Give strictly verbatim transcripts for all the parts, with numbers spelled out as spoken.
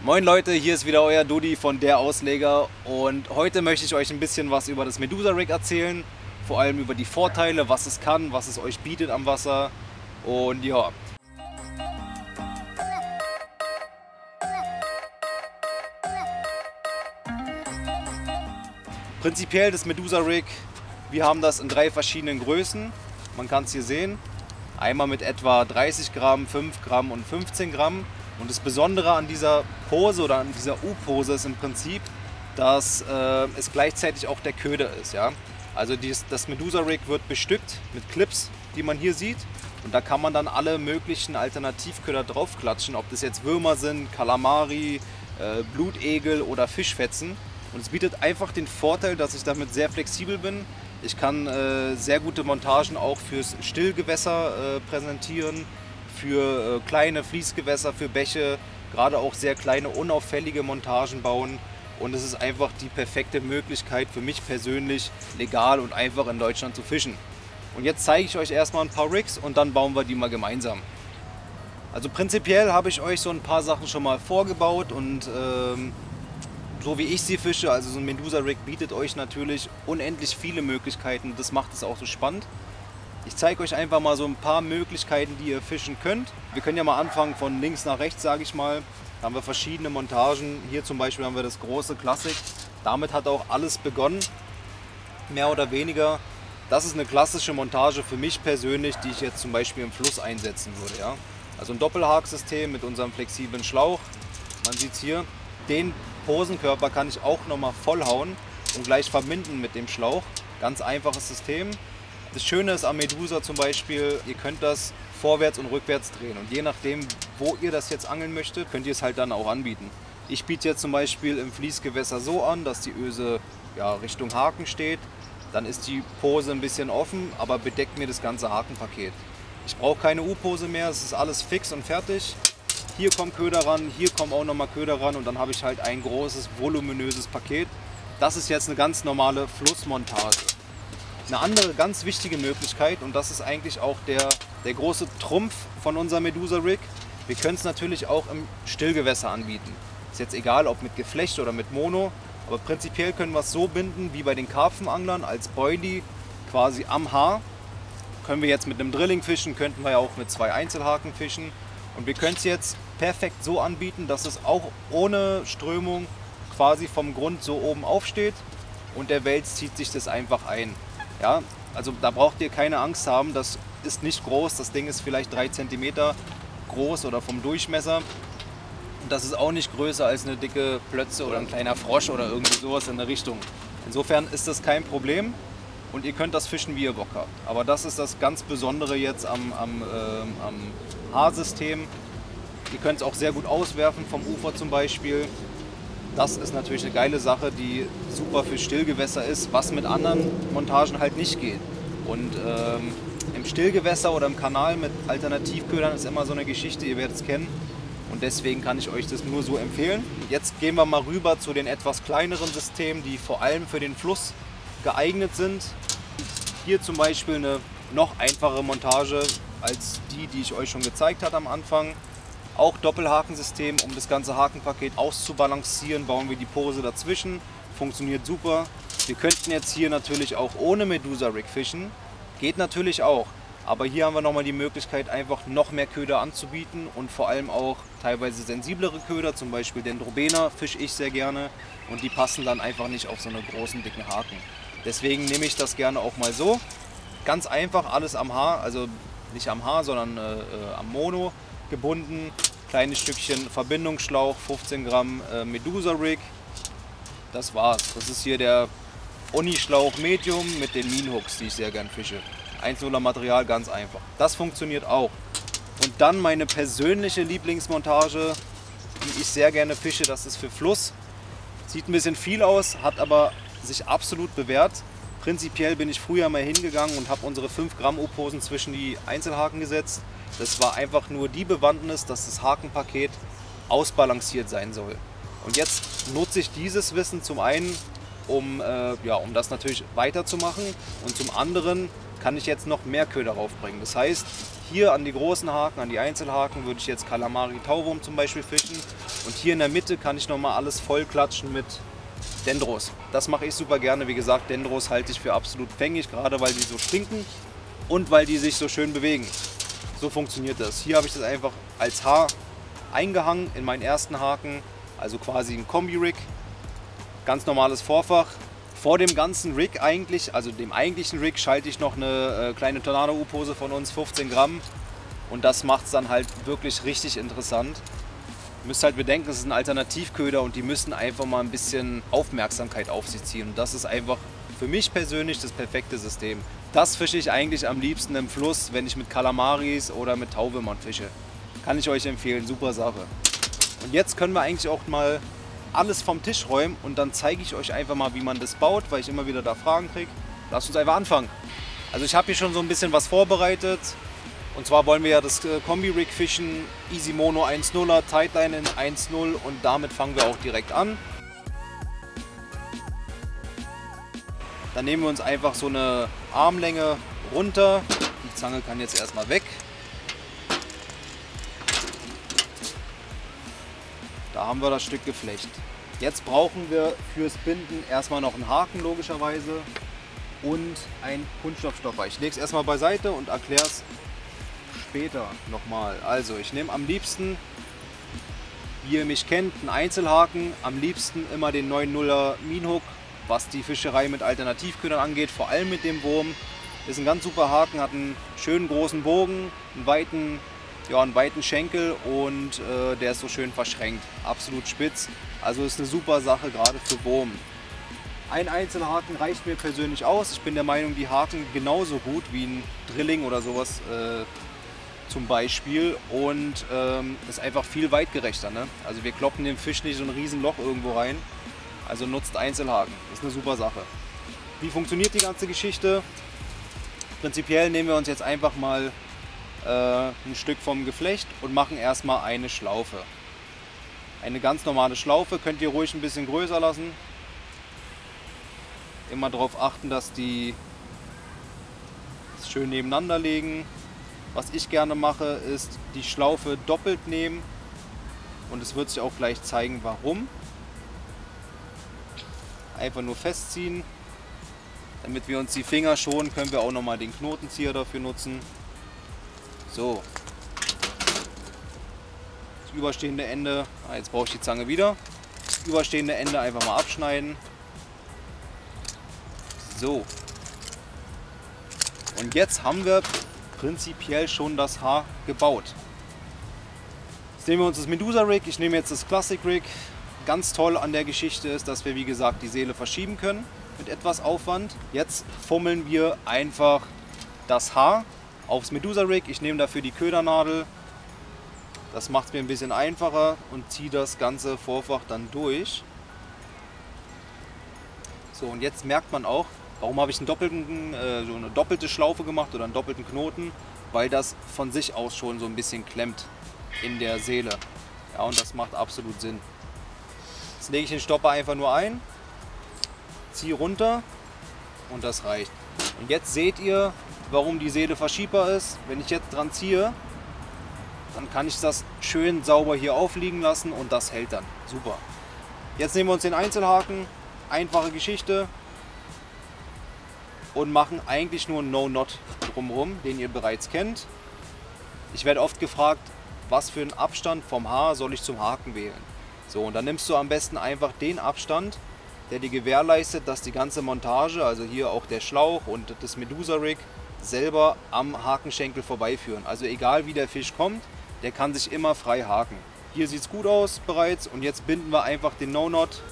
Moin Leute, hier ist wieder euer Dudi von der Ausleger und heute möchte ich euch ein bisschen was über das Medusa Rig erzählen. Vor allem über die Vorteile, was es kann, was es euch bietet am Wasser und ja. Prinzipiell das Medusa Rig, wir haben das in drei verschiedenen Größen. Man kann es hier sehen. Einmal mit etwa dreißig Gramm, fünf Gramm und fünfzehn Gramm. Und das Besondere an dieser Pose oder an dieser U-Pose ist im Prinzip, dass äh, es gleichzeitig auch der Köder ist. Ja? Also dies, das Medusa Rig wird bestückt mit Clips, die man hier sieht. Und da kann man dann alle möglichen Alternativköder draufklatschen, ob das jetzt Würmer sind, Kalamari, äh, Blutegel oder Fischfetzen. Und es bietet einfach den Vorteil, dass ich damit sehr flexibel bin. Ich kann äh, sehr gute Montagen auch fürs Stillgewässer äh, präsentieren, für äh, kleine Fließgewässer, für Bäche, gerade auch sehr kleine, unauffällige Montagen bauen. Und es ist einfach die perfekte Möglichkeit für mich persönlich, legal und einfach in Deutschland zu fischen. Und jetzt zeige ich euch erstmal ein paar Rigs und dann bauen wir die mal gemeinsam. Also prinzipiell habe ich euch so ein paar Sachen schon mal vorgebaut und ähm, so wie ich sie fische, also so ein Medusa Rig bietet euch natürlich unendlich viele Möglichkeiten. Das macht es auch so spannend. Ich zeige euch einfach mal so ein paar Möglichkeiten, die ihr fischen könnt. Wir können ja mal anfangen von links nach rechts, sage ich mal. Da haben wir verschiedene Montagen. Hier zum Beispiel haben wir das große Classic. Damit hat auch alles begonnen, mehr oder weniger. Das ist eine klassische Montage für mich persönlich, die ich jetzt zum Beispiel im Fluss einsetzen würde. Ja? Also ein Doppelhaksystem mit unserem flexiblen Schlauch. Man sieht es hier. Den Posenkörper kann ich auch nochmal vollhauen und gleich verbinden mit dem Schlauch. Ganz einfaches System. Das Schöne ist am Medusa zum Beispiel, ihr könnt das vorwärts und rückwärts drehen. Und je nachdem, wo ihr das jetzt angeln möchtet, könnt ihr es halt dann auch anbieten. Ich biete jetzt zum Beispiel im Fließgewässer so an, dass die Öse ja, Richtung Haken steht. Dann ist die Pose ein bisschen offen, aber bedeckt mir das ganze Hakenpaket. Ich brauche keine U-Pose mehr, es ist alles fix und fertig. Hier kommt Köder ran, hier kommen auch nochmal Köder ran und dann habe ich halt ein großes, voluminöses Paket. Das ist jetzt eine ganz normale Flussmontage. Eine andere ganz wichtige Möglichkeit, und das ist eigentlich auch der, der große Trumpf von unserem Medusa Rig, wir können es natürlich auch im Stillgewässer anbieten. Ist jetzt egal, ob mit Geflecht oder mit Mono, aber prinzipiell können wir es so binden wie bei den Karpfenanglern als Boilie quasi am Haar. Können wir jetzt mit einem Drilling fischen, könnten wir ja auch mit zwei Einzelhaken fischen. Und wir können es jetzt perfekt so anbieten, dass es auch ohne Strömung quasi vom Grund so oben aufsteht und der Wels zieht sich das einfach ein. Ja, also da braucht ihr keine Angst haben, das ist nicht groß, das Ding ist vielleicht drei Zentimeter groß oder vom Durchmesser. Und das ist auch nicht größer als eine dicke Plötze oder ein kleiner Frosch oder irgendwie sowas in der Richtung. Insofern ist das kein Problem und ihr könnt das fischen, wie ihr Bock habt. Aber das ist das ganz Besondere jetzt am, am, äh, am Haarsystem. Ihr könnt es auch sehr gut auswerfen vom Ufer zum Beispiel. Das ist natürlich eine geile Sache, die super für Stillgewässer ist, was mit anderen Montagen halt nicht geht. Und ähm, im Stillgewässer oder im Kanal mit Alternativködern ist immer so eine Geschichte, ihr werdet es kennen. Und deswegen kann ich euch das nur so empfehlen. Jetzt gehen wir mal rüber zu den etwas kleineren Systemen, die vor allem für den Fluss geeignet sind. Hier zum Beispiel eine noch einfache Montage als die, die ich euch schon gezeigt habe am Anfang. Auch Doppelhakensystem, um das ganze Hakenpaket auszubalancieren, bauen wir die Pose dazwischen. Funktioniert super. Wir könnten jetzt hier natürlich auch ohne Medusa Rig fischen. Geht natürlich auch. Aber hier haben wir nochmal die Möglichkeit, einfach noch mehr Köder anzubieten und vor allem auch teilweise sensiblere Köder, zum Beispiel Dendrobena fische ich sehr gerne und die passen dann einfach nicht auf so einen großen, dicken Haken. Deswegen nehme ich das gerne auch mal so. Ganz einfach, alles am Haar, also nicht am Haar, sondern äh, am Mono gebunden. Kleines Stückchen Verbindungsschlauch, fünfzehn Gramm äh, Medusa Rig. Das war's. Das ist hier der Unischlauch Medium mit den Minhooks, die ich sehr gern fische. eins null er Material, ganz einfach. Das funktioniert auch. Und dann meine persönliche Lieblingsmontage, die ich sehr gerne fische, das ist für Fluss. Sieht ein bisschen viel aus, hat aber sich absolut bewährt. Prinzipiell bin ich früher mal hingegangen und habe unsere fünf Gramm U-Posen zwischen die Einzelhaken gesetzt. Das war einfach nur die Bewandtnis, dass das Hakenpaket ausbalanciert sein soll. Und jetzt nutze ich dieses Wissen zum einen, um, äh, ja, um das natürlich weiterzumachen und zum anderen kann ich jetzt noch mehr Köder raufbringen. Das heißt, hier an die großen Haken, an die Einzelhaken würde ich jetzt Kalamari, Tauwurm zum Beispiel fischen. Und hier in der Mitte kann ich nochmal alles voll klatschen mit Dendros. Das mache ich super gerne. Wie gesagt, Dendros halte ich für absolut fängig, gerade weil die so stinken und weil die sich so schön bewegen. So funktioniert das. Hier habe ich das einfach als Haar eingehangen in meinen ersten Haken, also quasi ein Kombi-Rig. Ganz normales Vorfach. Vor dem ganzen Rig eigentlich, also dem eigentlichen Rig, schalte ich noch eine äh, kleine Tornado-U-Pose von uns, fünfzehn Gramm. Und das macht es dann halt wirklich richtig interessant. Ihr müsst halt bedenken, es ist ein Alternativköder und die müssen einfach mal ein bisschen Aufmerksamkeit auf sich ziehen. Und das ist einfach für mich persönlich das perfekte System. Das fische ich eigentlich am liebsten im Fluss, wenn ich mit Kalamaris oder mit Tauwürmern fische. Kann ich euch empfehlen, super Sache. Und jetzt können wir eigentlich auch mal alles vom Tisch räumen und dann zeige ich euch einfach mal, wie man das baut, weil ich immer wieder da Fragen kriege. Lasst uns einfach anfangen. Also ich habe hier schon so ein bisschen was vorbereitet. Und zwar wollen wir ja das Kombi-Rig fischen, Easy Mono eins Komma nuller, Tightline in eins Komma null und damit fangen wir auch direkt an. Dann nehmen wir uns einfach so eine Armlänge runter. Die Zange kann jetzt erstmal weg. Da haben wir das Stück Geflecht. Jetzt brauchen wir fürs Binden erstmal noch einen Haken logischerweise und ein Kunststoffstopper. Ich lege es erstmal beiseite und erkläre es später nochmal. Also ich nehme am liebsten, wie ihr mich kennt, einen Einzelhaken. Am liebsten immer den neun nuller Minhook, was die Fischerei mit Alternativködern angeht, vor allem mit dem Wurm. Ist ein ganz super Haken, hat einen schönen großen Bogen, einen weiten Ja, einen weiten Schenkel und äh, der ist so schön verschränkt. Absolut spitz. Also ist eine super Sache, gerade für Wurm. Ein Einzelhaken reicht mir persönlich aus. Ich bin der Meinung, die Haken genauso gut wie ein Drilling oder sowas äh, zum Beispiel. Und ähm, ist einfach viel weitgerechter. Ne? Also wir kloppen dem Fisch nicht so ein riesen Loch irgendwo rein. Also nutzt Einzelhaken. Ist eine super Sache. Wie funktioniert die ganze Geschichte? Prinzipiell nehmen wir uns jetzt einfach mal ein Stück vom Geflecht und machen erstmal eine Schlaufe. Eine ganz normale Schlaufe könnt ihr ruhig ein bisschen größer lassen. Immer darauf achten, dass die schön nebeneinander liegen. Was ich gerne mache, ist die Schlaufe doppelt nehmen und es wird sich auch gleich zeigen, warum. Einfach nur festziehen. Damit wir uns die Finger schonen, können wir auch noch mal den Knotenzieher dafür nutzen. So, das überstehende Ende, ah, jetzt brauche ich die Zange wieder, das überstehende Ende einfach mal abschneiden. So, und jetzt haben wir prinzipiell schon das Haar gebaut. Jetzt nehmen wir uns das Medusa Rig, ich nehme jetzt das Classic Rig. Ganz toll an der Geschichte ist, dass wir wie gesagt die Seele verschieben können mit etwas Aufwand. Jetzt fummeln wir einfach das Haar aufs Medusa Rig. Ich nehme dafür die Ködernadel. Das macht es mir ein bisschen einfacher und ziehe das ganze Vorfach dann durch. So, und jetzt merkt man auch, warum habe ich einen doppelten, äh, so eine doppelte Schlaufe gemacht oder einen doppelten Knoten, weil das von sich aus schon so ein bisschen klemmt in der Seele. Ja, und das macht absolut Sinn. Jetzt lege ich den Stopper einfach nur ein, ziehe runter und das reicht. Und jetzt seht ihr, warum die Seele verschiebbar ist. Wenn ich jetzt dran ziehe, dann kann ich das schön sauber hier aufliegen lassen und das hält dann. Super. Jetzt nehmen wir uns den Einzelhaken, einfache Geschichte und machen eigentlich nur einen No-Knot drumherum, den ihr bereits kennt. Ich werde oft gefragt, was für einen Abstand vom Haar soll ich zum Haken wählen. So, und dann nimmst du am besten einfach den Abstand, der dir gewährleistet, dass die ganze Montage, also hier auch der Schlauch und das Medusa Rig, selber am Hakenschenkel vorbeiführen. Also egal wie der Fisch kommt, der kann sich immer frei haken. Hier sieht es gut aus bereits und jetzt binden wir einfach den No-Knot.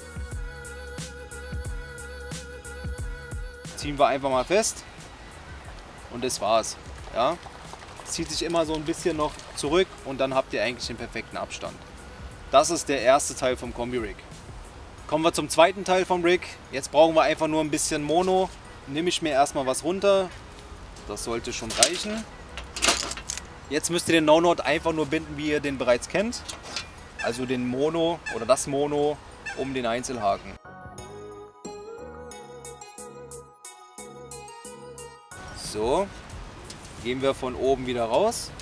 Ziehen wir einfach mal fest und das war's. Ja? Es zieht sich immer so ein bisschen noch zurück und dann habt ihr eigentlich den perfekten Abstand. Das ist der erste Teil vom Kombi-Rig. Kommen wir zum zweiten Teil vom Rig. Jetzt brauchen wir einfach nur ein bisschen Mono. Nehme ich mir erstmal was runter. Das sollte schon reichen. Jetzt müsst ihr den No-Knot einfach nur binden, wie ihr den bereits kennt. Also den Mono oder das Mono um den Einzelhaken. So, gehen wir von oben wieder raus.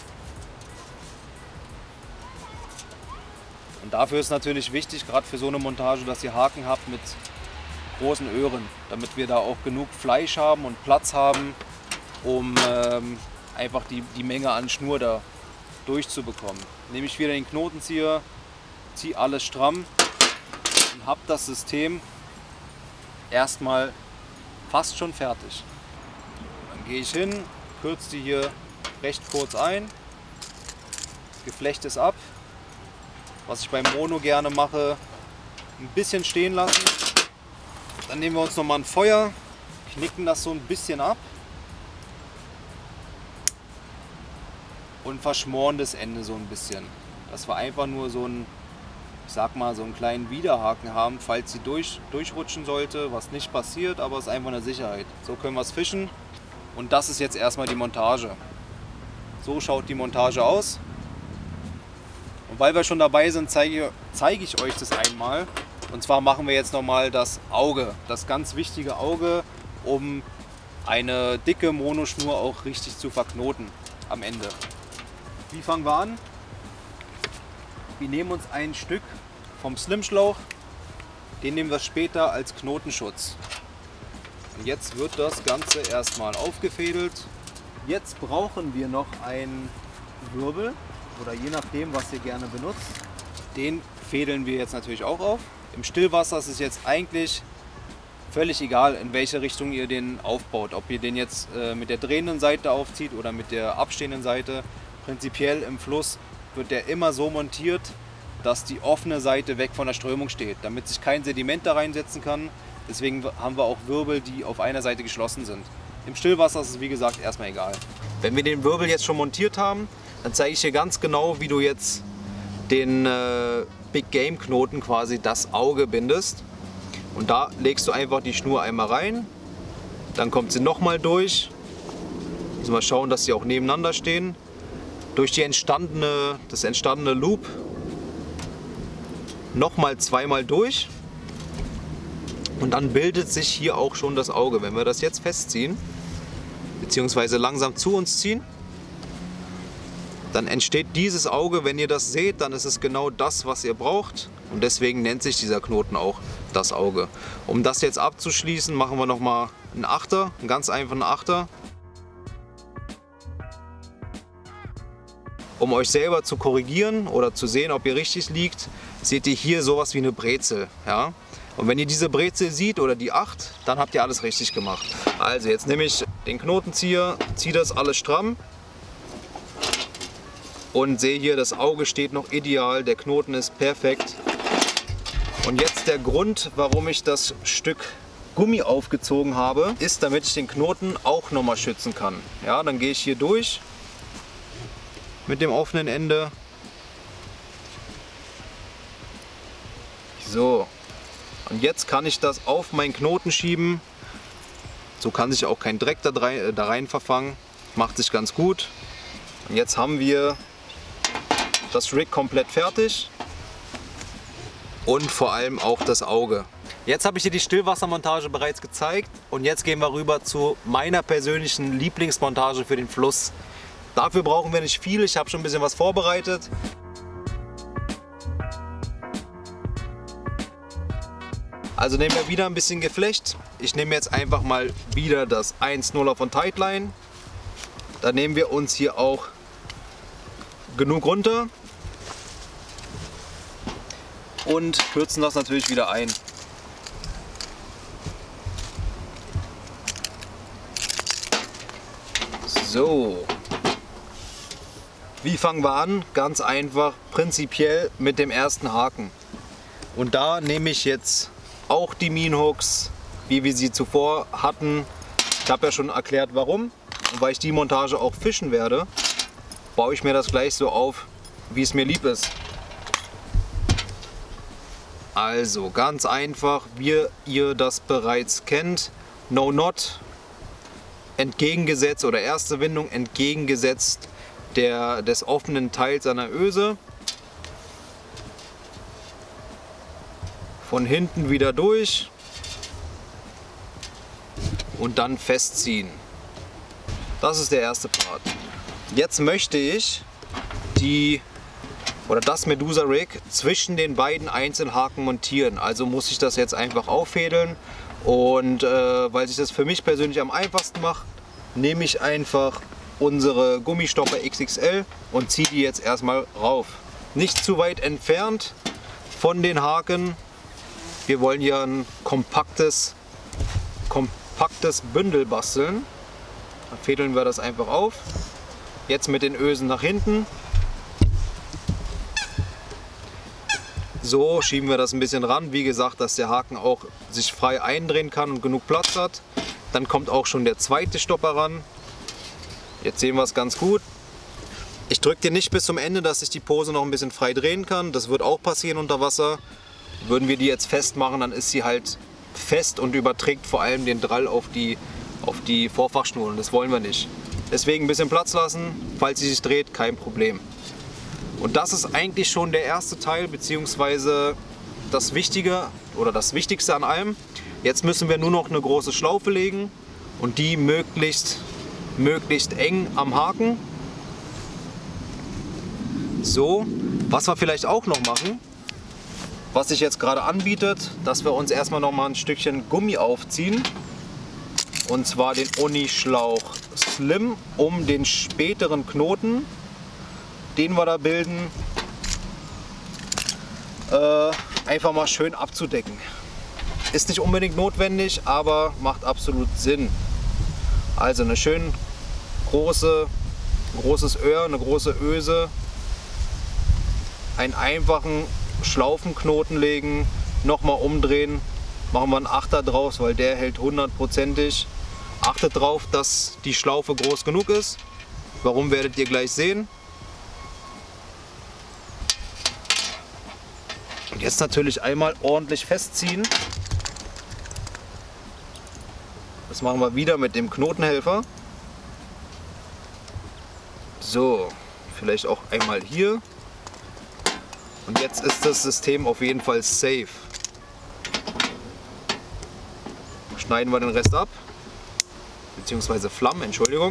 Und dafür ist natürlich wichtig, gerade für so eine Montage, dass ihr Haken habt mit großen Öhren, damit wir da auch genug Fleisch haben und Platz haben, um ähm, einfach die, die Menge an Schnur da durchzubekommen. Nehme ich wieder den Knotenzieher, ziehe alles stramm und habe das System erstmal fast schon fertig. Dann gehe ich hin, kürze die hier recht kurz ein, das Geflecht ist ab. Was ich beim Mono gerne mache, ein bisschen stehen lassen. Dann nehmen wir uns nochmal ein Feuer, knicken das so ein bisschen ab und verschmoren das Ende so ein bisschen. Dass wir einfach nur so einen, ich sag mal, so einen kleinen Widerhaken haben, falls sie durch, durchrutschen sollte, was nicht passiert, aber es ist einfach eine Sicherheit. So können wir es fischen und das ist jetzt erstmal die Montage. So schaut die Montage aus. Und weil wir schon dabei sind, zeige, zeige ich euch das einmal. Und zwar machen wir jetzt nochmal das Auge, das ganz wichtige Auge, um eine dicke Monoschnur auch richtig zu verknoten am Ende. Wie fangen wir an? Wir nehmen uns ein Stück vom Slim-Schlauch, den nehmen wir später als Knotenschutz. Und jetzt wird das Ganze erstmal aufgefädelt. Jetzt brauchen wir noch einen Wirbel. Oder je nachdem, was ihr gerne benutzt. Den fädeln wir jetzt natürlich auch auf. Im Stillwasser ist es jetzt eigentlich völlig egal, in welche Richtung ihr den aufbaut. Ob ihr den jetzt äh, mit der drehenden Seite aufzieht oder mit der abstehenden Seite. Prinzipiell im Fluss wird der immer so montiert, dass die offene Seite weg von der Strömung steht, damit sich kein Sediment da reinsetzen kann. Deswegen haben wir auch Wirbel, die auf einer Seite geschlossen sind. Im Stillwasser ist es wie gesagt erstmal egal. Wenn wir den Wirbel jetzt schon montiert haben, dann zeige ich dir ganz genau, wie du jetzt den äh, Big Game Knoten, quasi das Auge, bindest. Und da legst du einfach die Schnur einmal rein, dann kommt sie nochmal durch. Müssen wir schauen, dass sie auch nebeneinander stehen. Durch die entstandene, das entstandene Loop nochmal zweimal durch. Und dann bildet sich hier auch schon das Auge. Wenn wir das jetzt festziehen, beziehungsweise langsam zu uns ziehen, dann entsteht dieses Auge. Wenn ihr das seht, dann ist es genau das, was ihr braucht. Und deswegen nennt sich dieser Knoten auch das Auge. Um das jetzt abzuschließen, machen wir nochmal einen Achter, einen ganz einfachen Achter. Um euch selber zu korrigieren oder zu sehen, ob ihr richtig liegt, seht ihr hier sowas wie eine Brezel. Ja? Und wenn ihr diese Brezel seht oder die acht, dann habt ihr alles richtig gemacht. Also jetzt nehme ich den Knotenzieher, ziehe das alles stramm. Und sehe hier, das Auge steht noch ideal, der Knoten ist perfekt. Und jetzt der Grund, warum ich das Stück Gummi aufgezogen habe, ist, damit ich den Knoten auch nochmal schützen kann. Ja, dann gehe ich hier durch mit dem offenen Ende. So, und jetzt kann ich das auf meinen Knoten schieben. So kann sich auch kein Dreck da rein verfangen. Macht sich ganz gut. Und jetzt haben wir das Rig komplett fertig und vor allem auch das Auge. Jetzt habe ich dir die Stillwassermontage bereits gezeigt und jetzt gehen wir rüber zu meiner persönlichen Lieblingsmontage für den Fluss. Dafür brauchen wir nicht viel, ich habe schon ein bisschen was vorbereitet. Also nehmen wir wieder ein bisschen Geflecht. Ich nehme jetzt einfach mal wieder das eins nuller von Tightline. Dann nehmen wir uns hier auch genug runter und kürzen das natürlich wieder ein. So, wie fangen wir an? Ganz einfach, prinzipiell mit dem ersten Haken. Und da nehme ich jetzt auch die Minhooks, wie wir sie zuvor hatten. Ich habe ja schon erklärt, warum. Und weil ich die Montage auch fischen werde, baue ich mir das gleich so auf, wie es mir lieb ist. Also ganz einfach, wie ihr das bereits kennt, No Knot, entgegengesetzt oder erste Windung entgegengesetzt der, des offenen Teils einer Öse. Von hinten wieder durch und dann festziehen. Das ist der erste Part. Jetzt möchte ich die oder das Medusa Rig zwischen den beiden Einzelhaken montieren. Also muss ich das jetzt einfach auffädeln und äh, weil sich das für mich persönlich am einfachsten macht, nehme ich einfach unsere Gummistopper X X L und ziehe die jetzt erstmal rauf. Nicht zu weit entfernt von den Haken. Wir wollen hier ein kompaktes, kompaktes Bündel basteln. Dann fädeln wir das einfach auf. Jetzt mit den Ösen nach hinten. So schieben wir das ein bisschen ran. Wie gesagt, dass der Haken auch sich frei eindrehen kann und genug Platz hat. Dann kommt auch schon der zweite Stopper ran. Jetzt sehen wir es ganz gut. Ich drücke den nicht bis zum Ende, dass ich die Pose noch ein bisschen frei drehen kann. Das wird auch passieren unter Wasser. Würden wir die jetzt festmachen, dann ist sie halt fest und überträgt vor allem den Drall auf die auf die Vorfachschnur und das wollen wir nicht. Deswegen ein bisschen Platz lassen, falls sie sich dreht, kein Problem. Und das ist eigentlich schon der erste Teil, beziehungsweise das Wichtige oder das Wichtigste an allem. Jetzt müssen wir nur noch eine große Schlaufe legen und die möglichst, möglichst eng am Haken. So, was wir vielleicht auch noch machen, was sich jetzt gerade anbietet, dass wir uns erstmal noch mal ein Stückchen Gummi aufziehen. Und zwar den Unischlauch Slim um den späteren Knoten, den wir da bilden, äh, einfach mal schön abzudecken. Ist nicht unbedingt notwendig, aber macht absolut Sinn. Also eine schön große, großes Öhr, eine große Öse, einen einfachen Schlaufenknoten legen, nochmal umdrehen, machen wir einen Achter draus, weil der hält hundertprozentig. Achtet darauf, dass die Schlaufe groß genug ist. Warum, werdet ihr gleich sehen. Und jetzt natürlich einmal ordentlich festziehen. Das machen wir wieder mit dem Knotenhelfer. So, vielleicht auch einmal hier. Und jetzt ist das System auf jeden Fall safe. Schneiden wir den Rest ab. Beziehungsweise Flammen, Entschuldigung.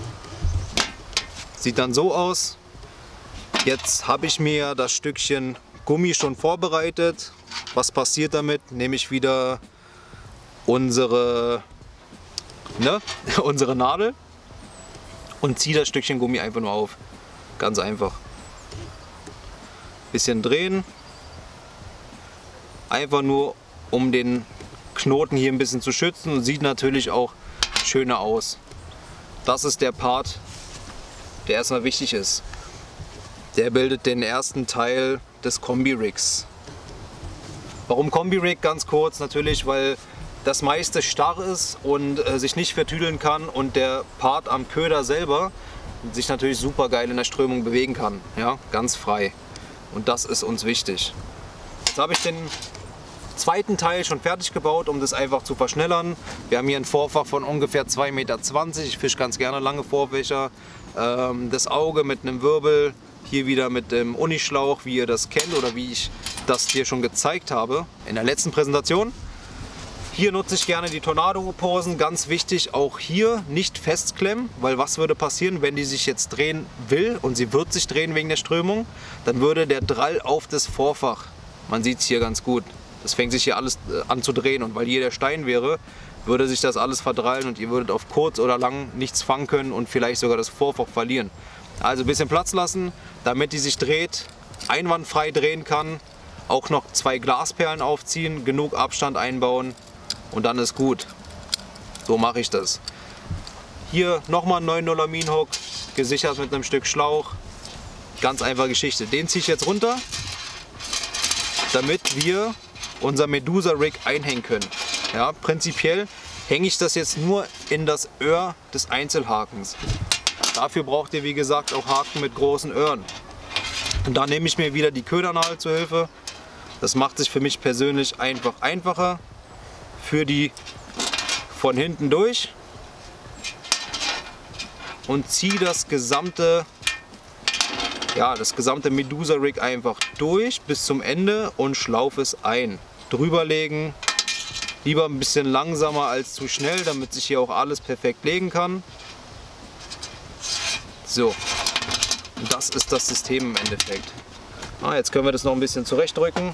Sieht dann so aus. Jetzt habe ich mir das Stückchen Gummi schon vorbereitet. Was passiert damit? Nehme ich wieder unsere, ne, unsere Nadel und ziehe das Stückchen Gummi einfach nur auf. Ganz einfach. Bisschen drehen. Einfach nur, um den Knoten hier ein bisschen zu schützen und sieht natürlich auch schöner aus. Das ist der Part, der erstmal wichtig ist. Der bildet den ersten Teil des Kombi-Rigs. Warum Kombi-Rig? Ganz kurz natürlich, weil das meiste starr ist und äh, sich nicht vertüdeln kann und der Part am Köder selber sich natürlich super geil in der Strömung bewegen kann. Ja, ganz frei. Und das ist uns wichtig. Jetzt habe ich den zweiten Teil schon fertig gebaut, um das einfach zu verschnellern. Wir haben hier ein Vorfach von ungefähr zwei Meter zwanzig. Ich fische ganz gerne lange Vorfächer. Ähm, das Auge mit einem Wirbel. Hier wieder mit dem Unischlauch, wie ihr das kennt oder wie ich das dir schon gezeigt habe in der letzten Präsentation. Hier nutze ich gerne die Tornado-Posen. Ganz wichtig, auch hier nicht festklemmen, weil was würde passieren, wenn die sich jetzt drehen will und sie wird sich drehen wegen der Strömung, dann würde der Drall auf das Vorfach, man sieht es hier ganz gut, das fängt sich hier alles an zu drehen und weil hier der Stein wäre, würde sich das alles verdrallen und ihr würdet auf kurz oder lang nichts fangen können und vielleicht sogar das Vorfach verlieren. Also ein bisschen Platz lassen, damit die sich dreht, einwandfrei drehen kann, auch noch zwei Glasperlen aufziehen, genug Abstand einbauen und dann ist gut. So mache ich das. Hier nochmal ein neun nuller Minenhook, gesichert mit einem Stück Schlauch. Ganz einfache Geschichte. Den ziehe ich jetzt runter, damit wir unser Medusa Rig einhängen können. Ja, prinzipiell hänge ich das jetzt nur in das Öhr des Einzelhakens. Dafür braucht ihr wie gesagt auch Haken mit großen Öhren. Und da nehme ich mir wieder die Ködernadel zur Hilfe. Das macht sich für mich persönlich einfach einfacher. Für die von hinten durch und ziehe das gesamte, ja, das gesamte Medusa Rig einfach durch bis zum Ende und schlaufe es ein. Drüber legen, lieber ein bisschen langsamer als zu schnell, damit sich hier auch alles perfekt legen kann. So, und das ist das System im Endeffekt. Ah, jetzt können wir das noch ein bisschen zurechtdrücken.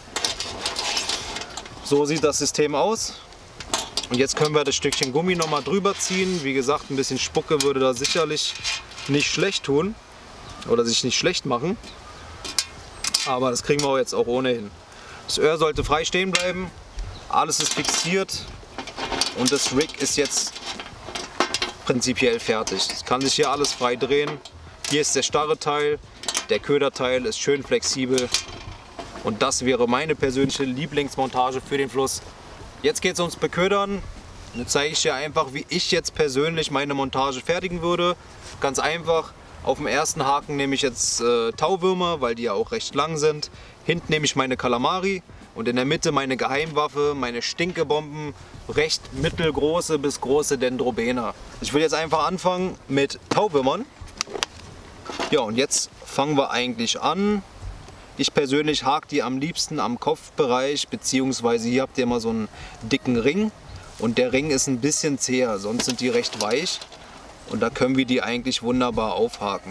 So sieht das System aus. Und jetzt können wir das Stückchen Gummi noch mal drüber ziehen. Wie gesagt, ein bisschen Spucke würde da sicherlich nicht schlecht tun oder sich nicht schlecht machen. Aber das kriegen wir jetzt auch ohnehin. Das Öhr sollte frei stehen bleiben. Alles ist fixiert und das Rig ist jetzt prinzipiell fertig. Es kann sich hier alles frei drehen. Hier ist der starre Teil, der Köderteil ist schön flexibel. Und das wäre meine persönliche Lieblingsmontage für den Fluss. Jetzt geht es ums Beködern. Jetzt zeige ich dir einfach, wie ich jetzt persönlich meine Montage fertigen würde. Ganz einfach. Auf dem ersten Haken nehme ich jetzt äh, Tauwürmer, weil die ja auch recht lang sind. Hinten nehme ich meine Calamari und in der Mitte meine Geheimwaffe, meine Stinkebomben, recht mittelgroße bis große Dendrobena. Ich will jetzt einfach anfangen mit Tauwürmern. Ja, und jetzt fangen wir eigentlich an. Ich persönlich hake die am liebsten am Kopfbereich, beziehungsweise hier habt ihr immer so einen dicken Ring. Und der Ring ist ein bisschen zäher, sonst sind die recht weich. Und da können wir die eigentlich wunderbar aufhaken.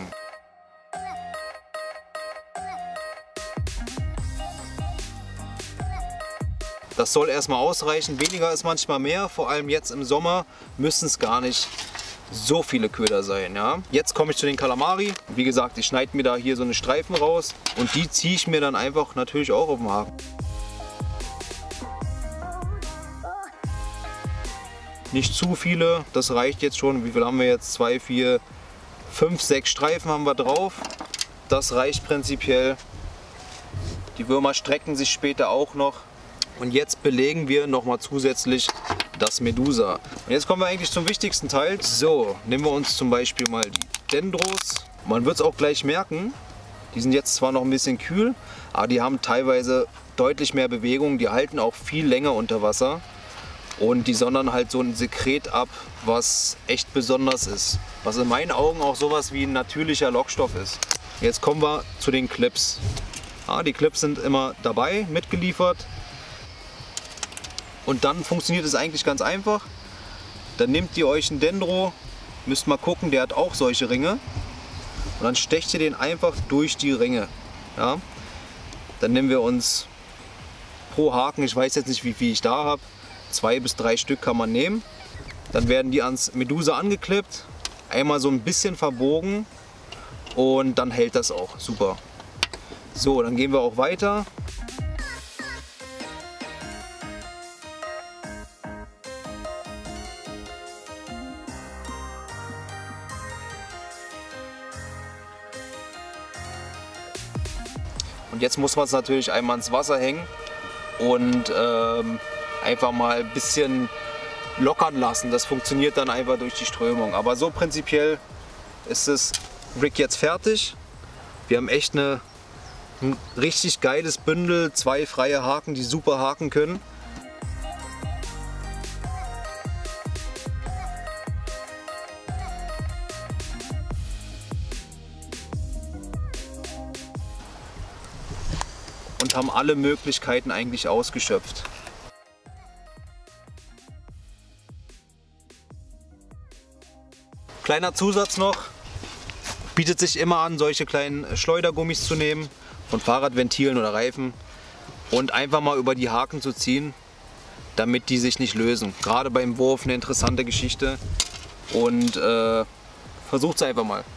Das soll erstmal ausreichen. Weniger ist manchmal mehr. Vor allem jetzt im Sommer müssen es gar nicht so viele Köder sein. Ja? Jetzt komme ich zu den Calamari. Wie gesagt, ich schneide mir da hier so eine Streifen raus. Und die ziehe ich mir dann einfach natürlich auch auf den Haken. Nicht zu viele, das reicht jetzt schon. Wie viel haben wir jetzt? zwei, vier, fünf, sechs Streifen haben wir drauf. Das reicht prinzipiell. Die Würmer strecken sich später auch noch. Und jetzt belegen wir nochmal zusätzlich das Medusa. Und jetzt kommen wir eigentlich zum wichtigsten Teil. So, nehmen wir uns zum Beispiel mal die Dendros. Man wird es auch gleich merken, die sind jetzt zwar noch ein bisschen kühl, aber die haben teilweise deutlich mehr Bewegung. Die halten auch viel länger unter Wasser. Und die sondern halt so ein Sekret ab, was echt besonders ist. Was in meinen Augen auch sowas wie ein natürlicher Lockstoff ist. Jetzt kommen wir zu den Clips. Ja, die Clips sind immer dabei, mitgeliefert. Und dann funktioniert es eigentlich ganz einfach. Dann nehmt ihr euch einen Dendro, müsst mal gucken, der hat auch solche Ringe. Und dann stecht ihr den einfach durch die Ringe. Ja? Dann nehmen wir uns pro Haken, ich weiß jetzt nicht wie viel ich da habe, zwei bis drei Stück kann man nehmen. Dann werden die ans Medusa angeklippt, einmal so ein bisschen verbogen und dann hält das auch super. So, dann gehen wir auch weiter. Und jetzt muss man es natürlich einmal ins Wasser hängen und ähm, einfach mal ein bisschen lockern lassen. Das funktioniert dann einfach durch die Strömung. Aber so prinzipiell ist das Rig jetzt fertig. Wir haben echt eine, ein richtig geiles Bündel, zwei freie Haken, die super haken können. Und haben alle Möglichkeiten eigentlich ausgeschöpft. Kleiner Zusatz noch, bietet sich immer an, solche kleinen Schleudergummis zu nehmen, von Fahrradventilen oder Reifen und einfach mal über die Haken zu ziehen, damit die sich nicht lösen. Gerade beim Wurf eine interessante Geschichte und äh, versucht es einfach mal.